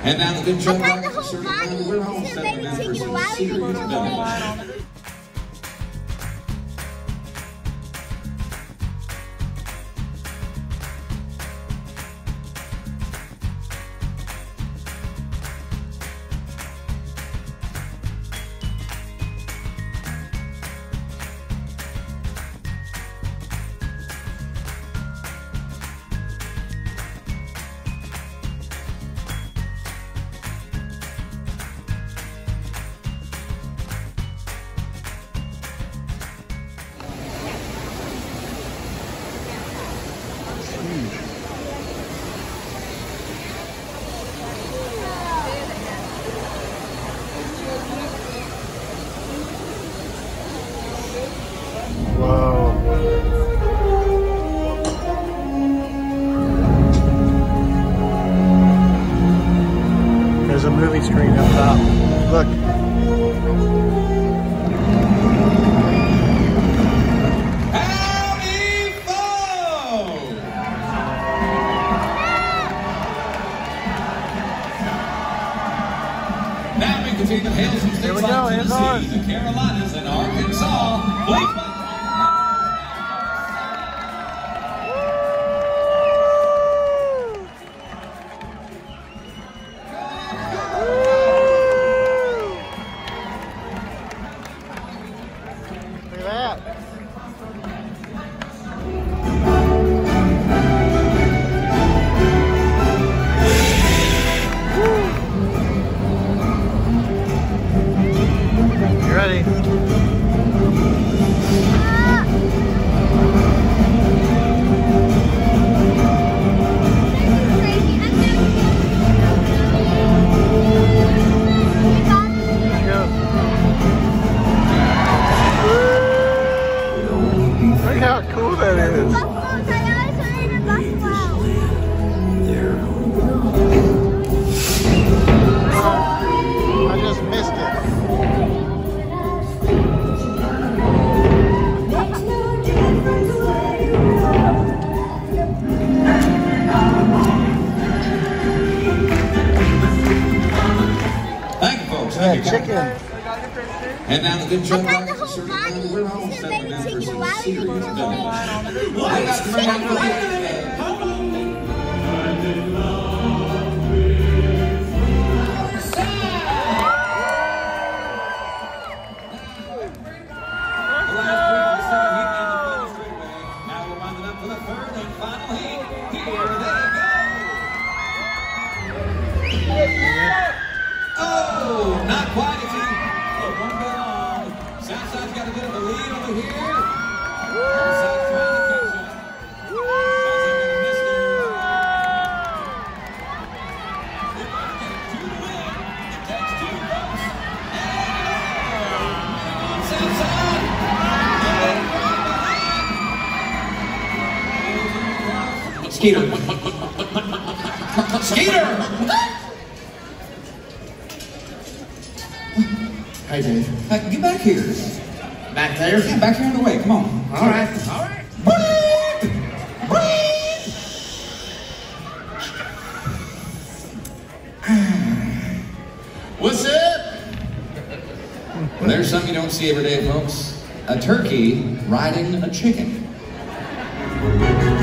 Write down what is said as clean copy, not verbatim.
And now the good truck riders are certified. We're all stepping in for some serious benefit. There's a movie screen up top. Look. Howdy, folks! Now we continue to hail some states like Tennessee, the Carolinas, and Arkansas. Please. Look how cool that is. I just missed it. Thank you, folks. Thank you. Chicken. And now the good truck riders are certified. We're all stepping in for some serious benefit. Oh, not quite. It's one bit long. Southside's got a bit of a lead over here. Southside's trying to catch up. Southside's going to miss there. If I can get two to win, it takes two votes. And Southside. Skeeter. Skeeter! Hey, Dave. Get back here. Back there? Yeah, back here in the way. Come on. All right. All right. What's up? Well, there's something you don't see every day, folks. A turkey riding a chicken.